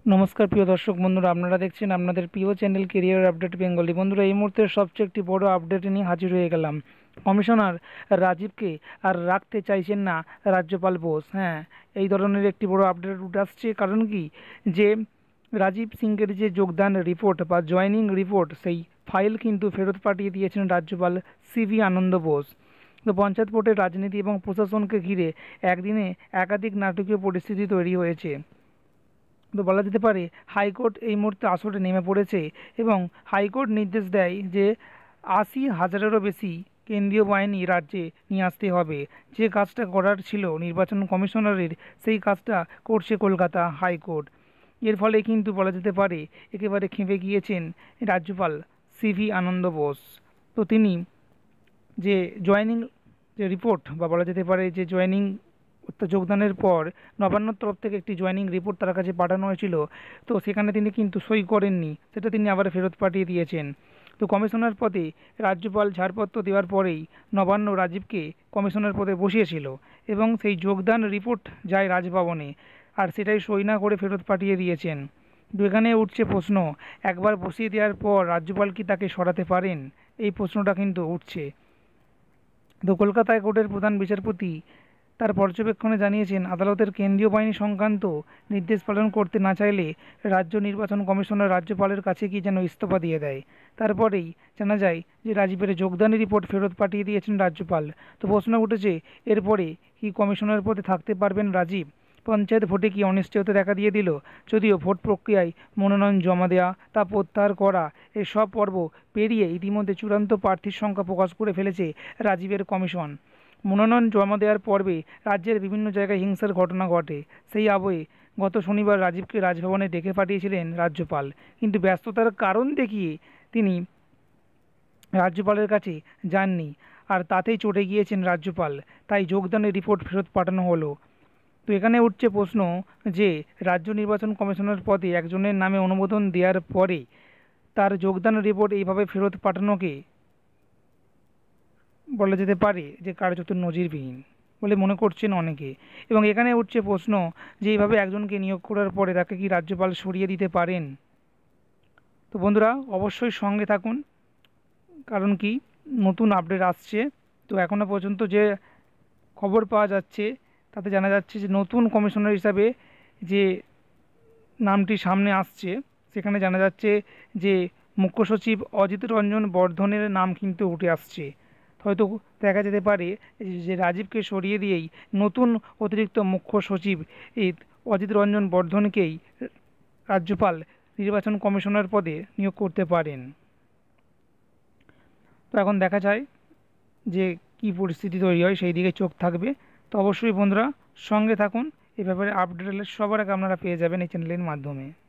নমস্কার প্রিয় দর্শক বন্ধুরা, আপনারা দেখছেন আপনাদের প্রিয় চ্যানেল কেরিয়ার আপডেট বেঙ্গলি। বন্ধুরা, এই মুহূর্তে সবচেয়ে একটি বড় আপডেট নিয়ে হাজির হয়ে গেলাম। কমিশনার রাজীবকে আর রাখতে চাইছেন না রাজ্যপাল বোস। হ্যাঁ, এই ধরনের একটি বড় আপডেট উঠে আসছে। কারণ কি, যে রাজীব সিংয়ের যে যোগদান রিপোর্ট বা জয়নিং রিপোর্ট, সেই ফাইল কিন্তু ফেরত পাঠিয়ে দিয়েছেন রাজ্যপাল সিভি আনন্দ বোস। তো পঞ্চায়েত ভোটের রাজনীতি এবং প্রশাসনকে ঘিরে একদিনে একাধিক নাটকীয় পরিস্থিতি তৈরি হয়েছে। তো বলা যেতে পারে হাইকোর্ট এই মুহূর্তে আসরে নেমে পড়েছে এবং হাইকোর্ট নির্দেশ দেয় যে ৮০,০০০-এরও বেশি কেন্দ্রীয় বাহিনী রাজ্যে নিয়ে আসতে হবে। যে কাজটা করার ছিল নির্বাচন কমিশনারের, সেই কাজটা করছে কলকাতা হাইকোর্ট। এর ফলে কিন্তু বলা যেতে পারে একেবারে খেপে গিয়েছেন রাজ্যপাল সিভি আনন্দ বোস। তো তিনি যে জয়েনিং যে রিপোর্ট বা বলা যেতে পারে যে জয়েনিং যোগদানের পর নবান্নর তরফ থেকে একটি জয়েনিং রিপোর্ট তার কাছে পাঠানো হয়েছিল, তো সেখানে তিনি কিন্তু সই করেননি, সেটা তিনি আবার ফেরত পাঠিয়ে দিয়েছেন। তো কমিশনার পদে রাজ্যপাল ছাড়পত্র দেওয়ার পরেই নবান্ন রাজীবকে কমিশনার পদে বসিয়েছিল এবং সেই যোগদান রিপোর্ট যায় রাজভবনে, আর সেটাই সই না করে ফেরত পাঠিয়ে দিয়েছেন। তো এখানে উঠছে প্রশ্ন, একবার বসিয়ে দেওয়ার পর রাজ্যপাল কি তাকে সরাতে পারেন? এই প্রশ্নটা কিন্তু উঠছে। তো কলকাতা হাইকোর্টের প্রধান বিচারপতি তার পর্যবেক্ষণে জানিয়েছেন, আদালতের কেন্দ্রীয় বাহিনী সংক্রান্ত নির্দেশ পালন করতে না চাইলে রাজ্য নির্বাচন কমিশনার রাজ্যপালের কাছে গিয়ে যেন ইস্তফা দিয়ে দেয়। তারপরেই জানা যায় যে রাজীবের যোগদানের রিপোর্ট ফেরত পাঠিয়ে দিয়েছেন রাজ্যপাল। তো প্রশ্ন উঠেছে, এরপরে কি কমিশনার পদে থাকতে পারবেন রাজীব? পঞ্চায়েত ভোটে কি অনিশ্চয়তা দেখা দিয়ে দিল? যদিও ভোট প্রক্রিয়ায় মনোনয়ন জমা দেওয়া, তা প্রত্যাহার করা, এই সব পর্ব পেরিয়ে ইতিমধ্যে চূড়ান্ত প্রার্থীর সংখ্যা প্রকাশ করে ফেলেছে রাজীবের কমিশন। মনোনয়ন জমা দেওয়ার পর্বে রাজ্যের বিভিন্ন জায়গায় হিংসার ঘটনা ঘটে। সেই আবহে গত শনিবার রাজীবকে রাজভবনে ডেকে পাঠিয়েছিলেন রাজ্যপাল, কিন্তু ব্যস্ততার কারণ দেখিয়ে তিনি রাজ্যপালের কাছে যাননি, আর তাতেই চটে গিয়েছেন রাজ্যপাল। তাই যোগদানের রিপোর্ট ফেরত পাঠানো হলো। তো এখানে উঠছে প্রশ্ন যে রাজ্য নির্বাচন কমিশনার পদে একজনের নামে অনুমোদন দেওয়ার পরে তার যোগদান রিপোর্ট এইভাবে ফেরত পাঠানোকে বলা যেতে পারে যে কার্যত নজিরবিহীন বলে মনে করছেন অনেকে। এবং এখানে উঠছে প্রশ্ন যে এইভাবে একজনকে নিয়োগ করার পরে তাকে কি রাজ্যপাল সরিয়ে দিতে পারেন? তো বন্ধুরা, অবশ্যই সঙ্গে থাকুন, কারণ কি নতুন আপডেট আসছে। তো এখনও পর্যন্ত যে খবর পাওয়া যাচ্ছে তাতে জানা যাচ্ছে যে নতুন কমিশনার হিসাবে যে নামটি সামনে আসছে, সেখানে জানা যাচ্ছে যে মুখ্য সচিব অজিত রঞ্জন বর্ধনের নাম কিন্তু উঠে আসছে। হয়তো দেখা যেতে পারে যে রাজীবকে সরিয়ে দিয়েই নতুন অতিরিক্ত মুখ্য সচিব এই অজিত রঞ্জন বর্ধনকেই রাজ্যপাল নির্বাচন কমিশনার পদে নিয়োগ করতে পারেন। তো এখন দেখা যায় যে কি পরিস্থিতি তৈরি হয়, সেই দিকে চোখ থাকবে। তো অবশ্যই বন্ধুরা সঙ্গে থাকুন, এ ব্যাপারে আপডেট সবার আগে আপনারা পেয়ে যাবেন এই চ্যানেলের মাধ্যমে।